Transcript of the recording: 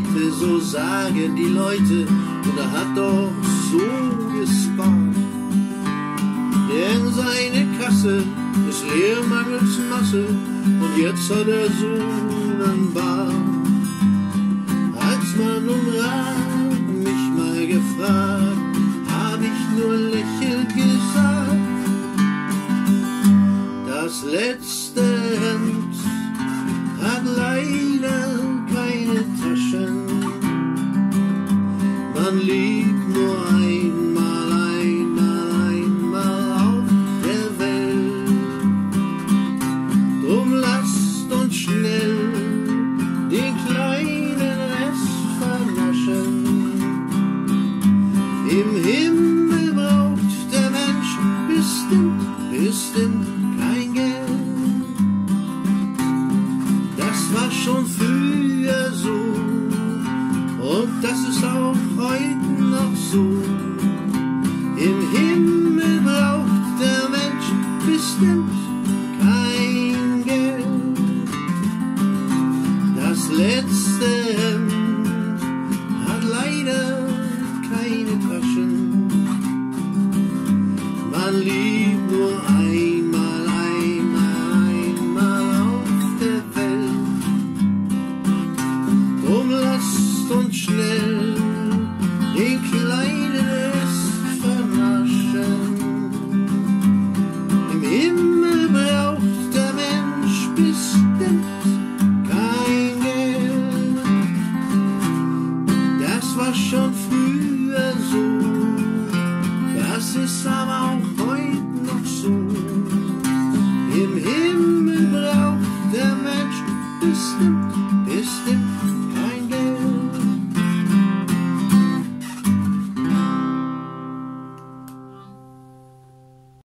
Rente, so sagen die Leute, und er hat doch so gespart. Denn seine Kasse ist leer mangels Masse, und jetzt hat er so einen Bart. Als man um Rat mich mal gefragt, hab ich nur lächelnd gesagt, das letzte Hemd hat leider keine Taschen. Man liebt nur einmal auf der Welt. Drum lasst uns schnell den kleinen Rest vernaschen. Im Himmel braucht der Mensch bestimmt kein Geld. Das war schon früher so, und das ist auch heute noch so. Im Himmel braucht der Mensch bestimmt kein Geld. Das letzte Hemd hat leider keine Taschen. Man liebt nur einmal auf der Welt. Drum lasst uns schnell den kleinen Rest vernaschen. Im Himmel braucht der Mensch bestimmt kein Geld. Das war schon früher so, das ist aber auch heute noch so. Im Himmel braucht der Mensch bestimmt